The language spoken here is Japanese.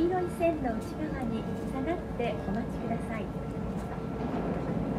黄色い線の内側に下がってお待ちください。